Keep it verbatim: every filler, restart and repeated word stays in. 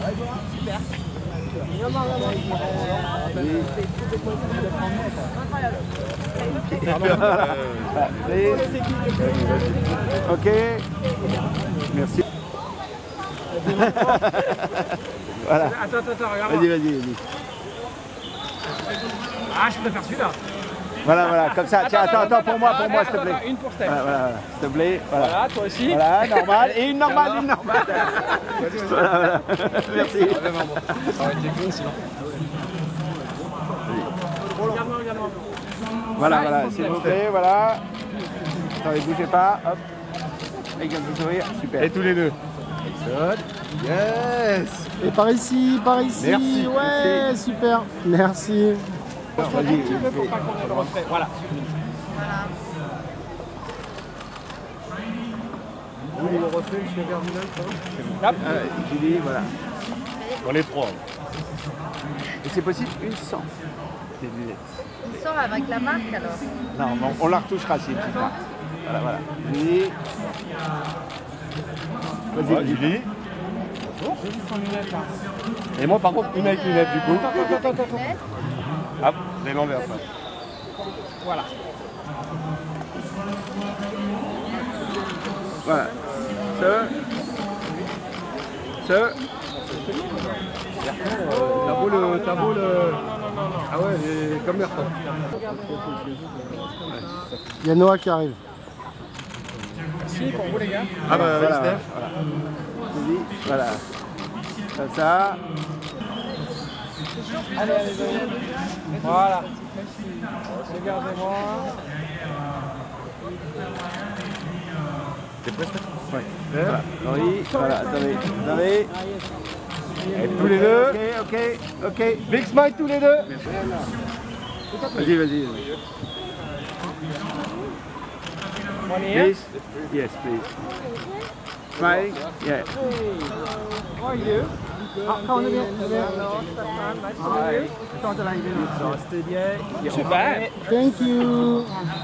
Super. Ok. Merci. Voilà. Attends, attends, attends, regarde. Vas-y, vas-y, vas-y. Ah, je préfère celui-là. Voilà, voilà, comme ça. Tiens, attends, attends, pour moi, pour moi, s'il te plaît. Attends, une pour Steph. Voilà, voilà, voilà, s'il te plaît. Voilà. Voilà, toi aussi. Voilà, normal. Et une normale, une normale. Voilà, voilà. Merci. Ça aurait été con sinon. Regarde-moi, regarde-moi. Voilà, voilà, s'il vous plaît, voilà. Attendez, bougez pas. Hop. Avec un petit sourire. Super. Et tous les deux. Yes. Et par ici, par ici. Merci. Ouais, Merci. super. Merci. Vas-y, Un petit peu pour pas qu'on ait le reflet. Voilà. Vous voulez le reflet jusqu'à Cardinal, ça? Hop. Euh, Julie, voilà. On les trois. Et c'est possible une sans tes lunettes. Il sort avec la marque alors. Non, bon, on la retouchera si une petite marque. Voilà, voilà. Julie. Vas-y, Ouais, Julie. J'ai vu sans lunettes là. Et moi, par contre, une avec lunettes, du coup. Attends, attends, attends, attends. Hop, c'est l'envers, ça. Voilà. Voilà. Ce. Ce. T'as beau le... T'as beau le... Ah ouais, il est comme Merton. Il y a Noah qui arrive. Merci pour vous les gars. Ah bah, avec Voilà, Steph. voilà. Julie, voilà. Comme ça. Allez, allez, allez. Voilà. Regardez-moi. T'es prêt, Steph? Ouais. Voilà. Oui, voilà, attendez. Attendez. Et tous les deux. Ok, ok, ok. Big smile tous les deux. Vas-y, vas-y. One here. Please. Yes, please. Smile. Yeah. How are you? Ah, quand on est bien. Super. Thank you.